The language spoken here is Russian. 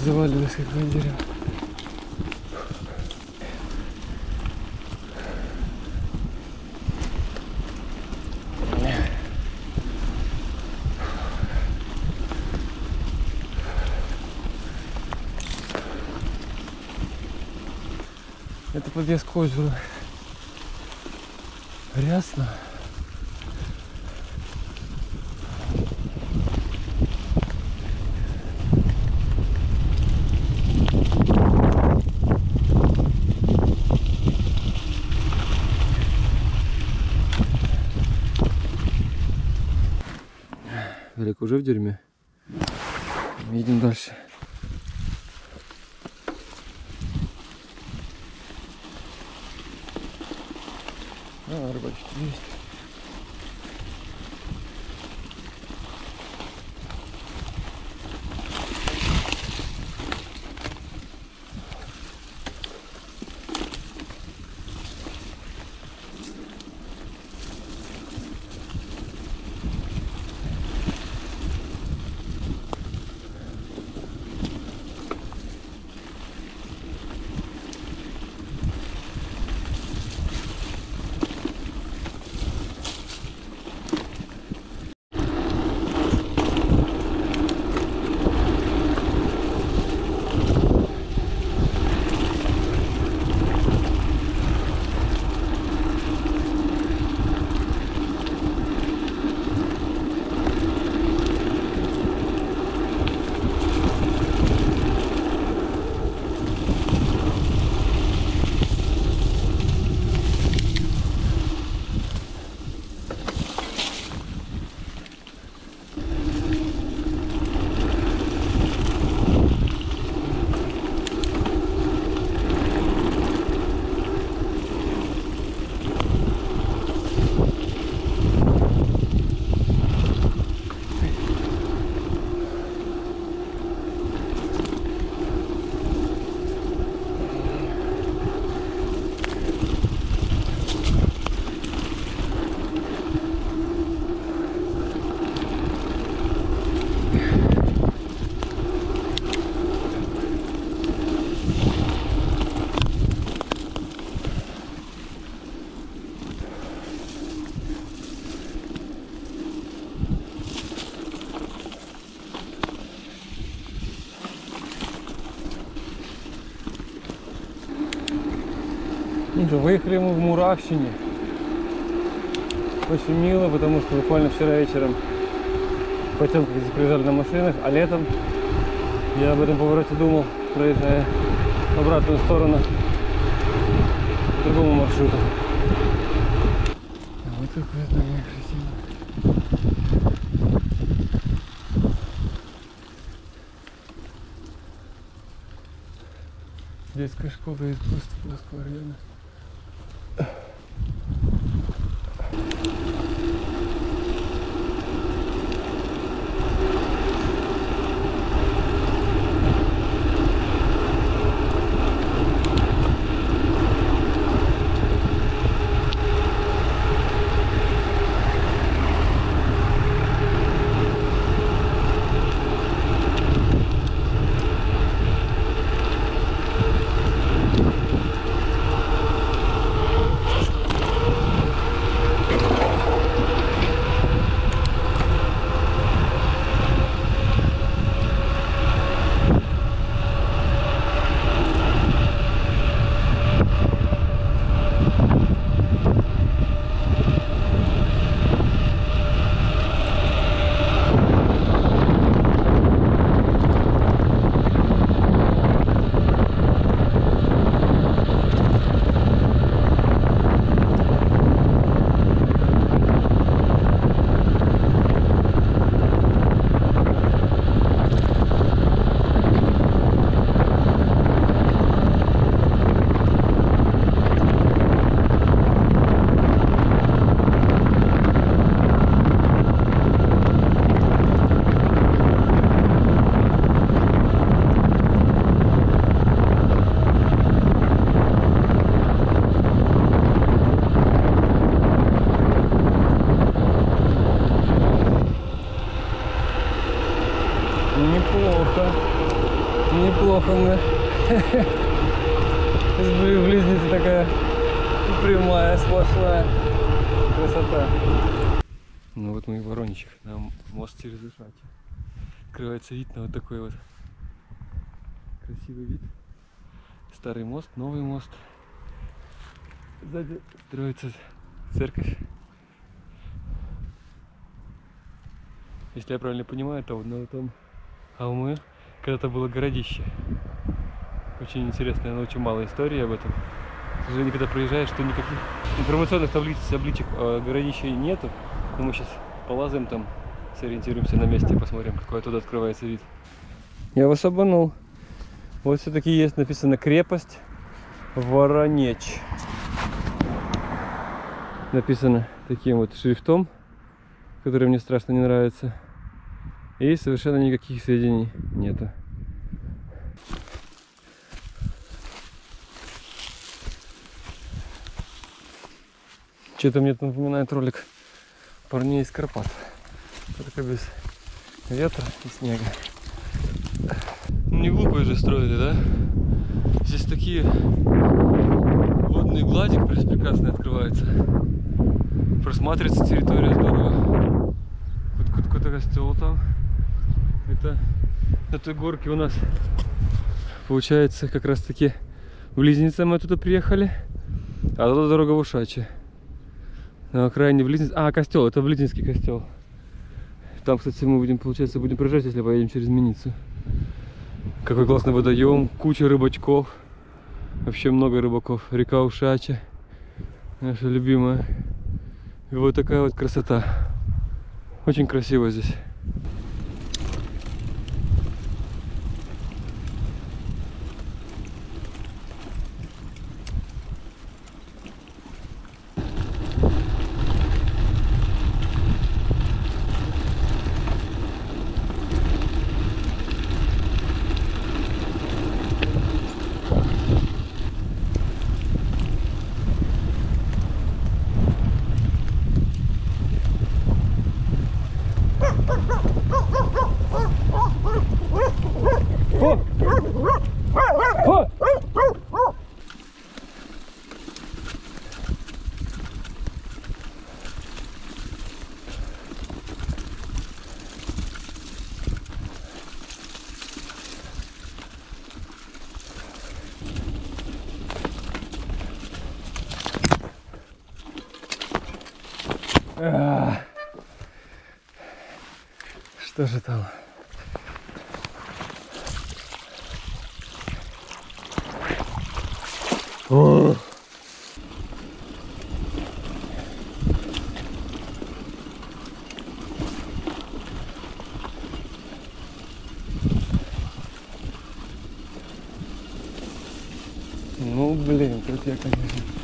заваливаюсь как на дерево. Это подъезд к озеру. Рясно. Велик уже в дерьме. Едем дальше. Рыбачки есть. Выехали мы в Муравщине. Очень мило, потому что буквально вчера вечером потемки здесь приезжали на машинах, а летом я об этом повороте думал, проезжая в обратную сторону по другому маршруту. Вот такое здание красивое. Детская школа искусств Москвы района. Холмы. Близнецы такая прямая, сплошная красота. Ну вот мы и в Вороничах, на мост через Ушачи. Открывается вид на вот такой вот красивый вид. Старый мост, новый мост. Сзади строится церковь. Если я правильно понимаю, то на этом холме когда-то было городище. Очень интересно, я научу мало истории об этом. К сожалению, когда проезжаешь, то никаких информационных табличек о городище нету. Но мы сейчас полазаем там, сориентируемся на месте, посмотрим, какой оттуда открывается вид. Я вас обманул. Вот все-таки есть написано крепость Воронеч. Написано таким вот шрифтом, который мне страшно не нравится. И совершенно никаких сведений нету. Что-то мне это напоминает ролик парней из Карпат. Только без ветра и снега. Не глупые же строили, да? Здесь такие водные глади прекрасно открываются. Просматривается территория здорово. Вот какой-то костел там. Это на той горке у нас получается как раз таки в Близнецы мы оттуда приехали. А туда дорога в Ушачи. На окраине Близнец. А, костел, это Близнецкий костел. Там, кстати, мы будем, получается, будем проезжать, если поедем через Миницу. Какой классный водоем, куча рыбачков. Вообще много рыбаков. Река Ушачи. Наша любимая. И вот такая вот красота. Очень красиво здесь. Что же там? О! Ну блин, тут я, конечно.